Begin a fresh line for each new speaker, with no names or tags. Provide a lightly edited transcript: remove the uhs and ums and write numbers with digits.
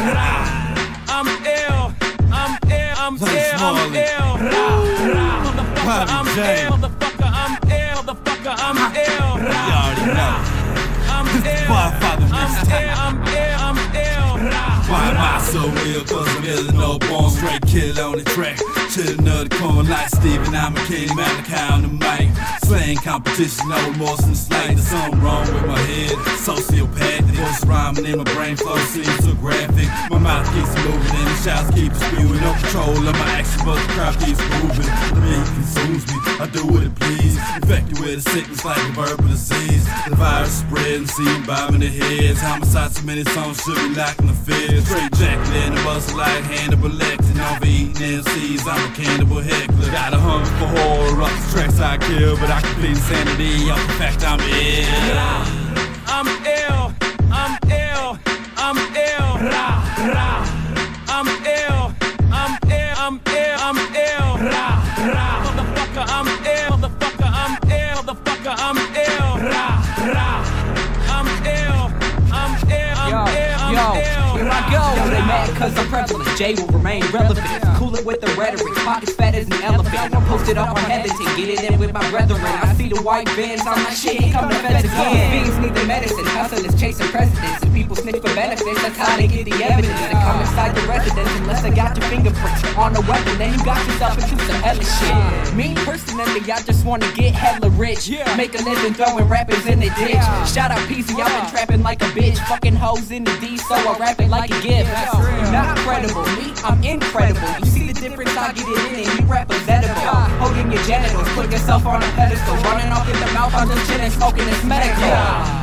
I'm ill, I'm ill, I'm ill, I'm ill. Motherfucker, I'm ill, motherfucker, I'm ill, motherfucker, I'm ill.
You already know.
I'm ill, I'm ill, I'm ill.
Why am I so ill? Cause I'm ill, no born straight killer on the track. Chillin' of the corn like Steven, I'm a king, Malachi on the mic. Slaying competition, no remorse and slight. There's something wrong with my head, sociopathic. Voice rhyming in my brain flow seems so graphic. My mouth keeps moving and the shouts keep spewing. No control of my action, but the crowd keeps moving. The beat consumes me, I do what it please. Infected with a sickness like a verbal disease. The virus spreading, seeing bobbing the heads. Homicide, so many songs should be lacking the fears. Straight jacket in the muscle like Hannibal Lecter. Overeating MCs, I'm a cannibal heckler. Got a hunger for horror, up the tracks I kill, but I complete insanity off the fact I'm ill.
I'm ill, I'm ill, I'm ill. I'm ill, I'm ill, I'm ill, I'm ill. Motherfucker, I'm ill, motherfucker, I'm ill, motherfucker, I'm ill. I'm ill, I'm ill, I'm ill, I'm ill.
Here I go. Yo, they mad cause I'm prevalent. Jay will remain relevant. Cool it with the rhetoric. Pockets fat as an elephant. I'm posted up on hesitant. Get it in with my brethren. I see the white vans on my shit. Here come the feds again. Fiends need the medicine. Hustlers chasing presidents. And people snitch for benefits. That's how they get the evidence. They come inside the residence unless they got your fingerprints on the weapon. Then you got yourself into some hella shit. Me personally, I just wanna get hella rich. Make a living throwing rappers in the ditch. Shout out Peasy, I've been trapping like a bitch. Fucking hoes in the D, so I rap it like a gift. Not credible, me, I'm incredible. You see the difference, I get it in and you representable. Holding your genitals, put yourself on a pedestal. Running off in the mouth, I'm just chilling, smoking, it's medical.